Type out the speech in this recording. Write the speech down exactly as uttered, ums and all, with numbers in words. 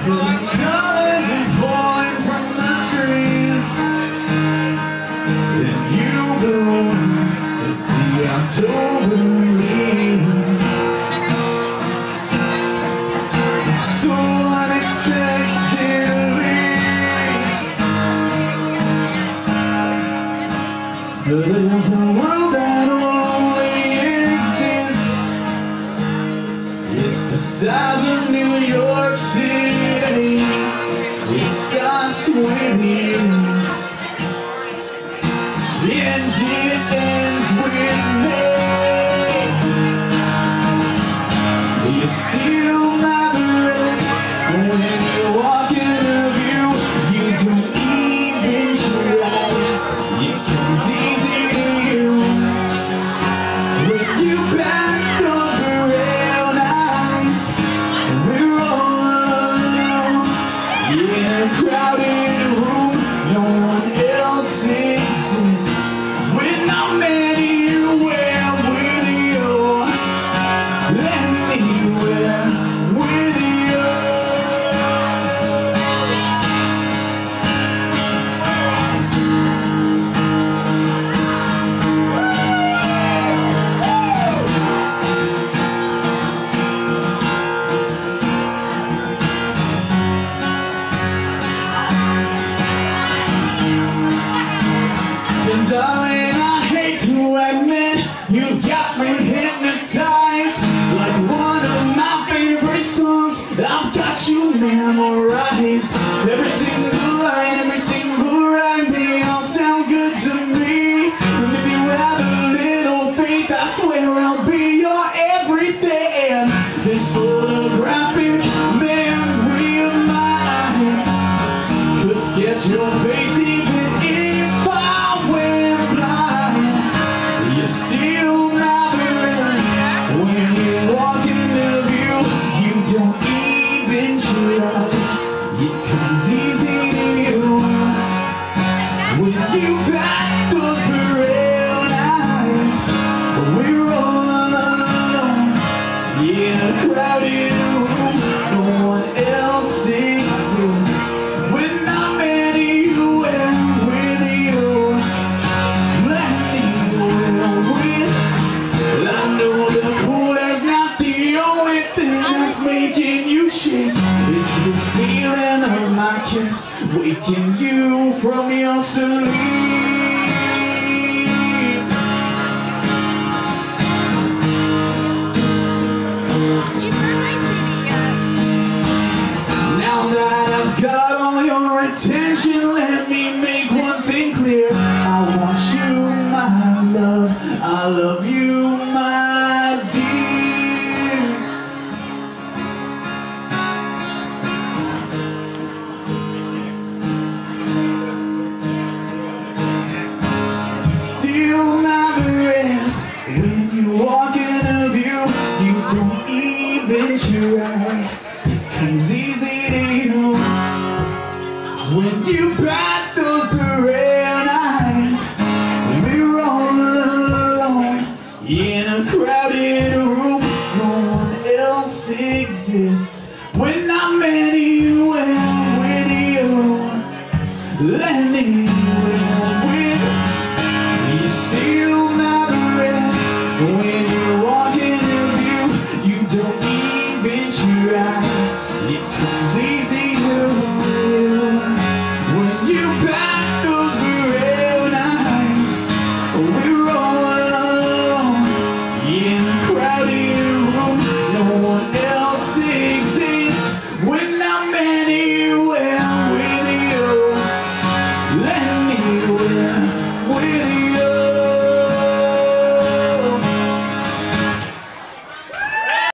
colors are falling from the trees, and you bloom with the October leaves. So unexpectedly, there's a world that will only exist. It's the size of New York City. It starts with you, and it ends with me. You steal my breath when you walk in a view. You don't even try. It comes easy to you when you back those brown eyes, and we're all alone in a crowded room. No one else exists. When I'm anywhere with you, let me wear with you. And darling, I hate to admit, you got me hypnotized. Like one of my favorite songs, I've got you memorized. Every single line, every single rhyme, they all sound good to me. And if you have a little faith, I swear I'll be your everything. This photographic memory of mine could sketch your face even if I went blind. You steal my breath when you walk in the view. You don't even try. It comes easy to you when you back those brown eyes. We're all alone in a crowded room. No one else exists. When I'm anywhere with you, let me wear with. I know the cold air's not the only thing that's making you shake. It's the feeling of my kiss waking you from your sleep. Now that I've got all your attention, let me make one thing clear. I want you, my love. I love you, my dear. Steal my breath when you walk in a view. You don't even try. It comes easy to you when you bat those brown eyes. We're all alone in a crowded room. No one else exists. When I'm anywhere with you, let me wear with. You steal my breath when you walk in a view. You don't even try. It comes easy to you when you back those brown eyes. We're all alone in a crowded room. No one else exists. When I'm anywhere with you, let me wear with you.